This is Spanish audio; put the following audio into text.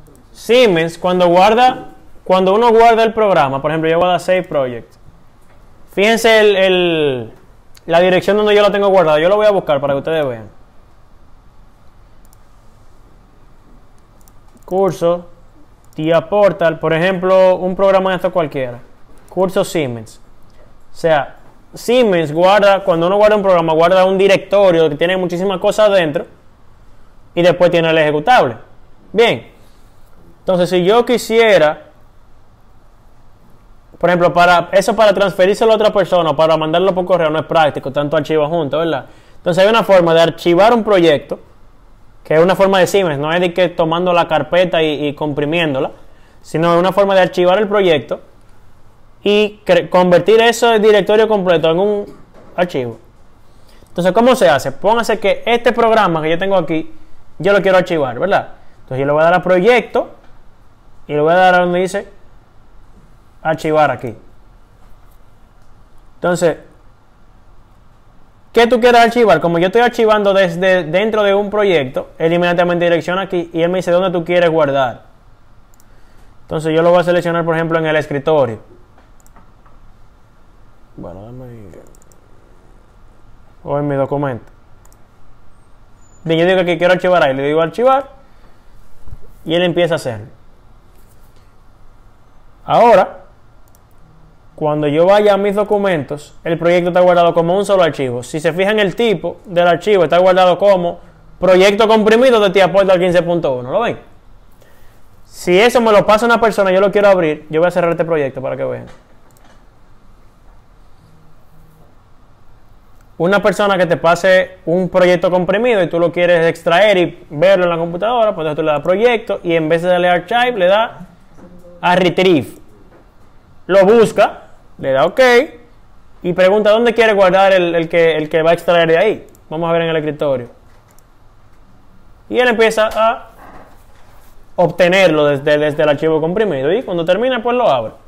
Siemens, cuando uno guarda el programa, por ejemplo, yo voy a dar Save Project. Fíjense la dirección donde yo lo tengo guardado. Yo lo voy a buscar para que ustedes vean. Curso, TIA Portal, por ejemplo, un programa de esto cualquiera. Curso Siemens. O sea, Siemens guarda, cuando uno guarda un programa, guarda un directorio que tiene muchísimas cosas dentro y después tiene el ejecutable. Bien. Entonces, si yo quisiera, por ejemplo, para transferírselo a otra persona o para mandarlo por correo, no es práctico, tanto archivos juntos, ¿verdad? Entonces, hay una forma de archivar un proyecto, que es una forma de Siemens, no es de que tomando la carpeta y comprimiéndola, sino es una forma de archivar el proyecto y convertir ese directorio completo en un archivo. Entonces, ¿cómo se hace? Póngase que este programa que yo tengo aquí, yo lo quiero archivar, ¿verdad? Entonces, yo le voy a dar a proyecto y le voy a dar a donde dice archivar aquí. Entonces, ¿qué tú quieres archivar? Como yo estoy archivando desde dentro de un proyecto, él inmediatamente direcciona aquí y él me dice dónde tú quieres guardar. Entonces yo lo voy a seleccionar, por ejemplo, en el escritorio. Bueno, o en mi documento. Bien, yo digo que quiero archivar ahí, le digo archivar y él empieza a hacerlo. Ahora, cuando yo vaya a mis documentos, el proyecto está guardado como un solo archivo. Si se fijan, el tipo del archivo está guardado como proyecto comprimido de TIA Portal 15.1. ¿Lo ven? Si eso me lo pasa una persona y yo lo quiero abrir, yo voy a cerrar este proyecto para que vean. Una persona que te pase un proyecto comprimido y tú lo quieres extraer y verlo en la computadora, pues entonces tú le das proyecto y en vez de darle archive, le das a retrieve. Lo busca, le da OK y pregunta dónde quiere guardar el que va a extraer de ahí. Vamos a ver en el escritorio. Y él empieza a obtenerlo desde el archivo comprimido y cuando termina pues lo abre.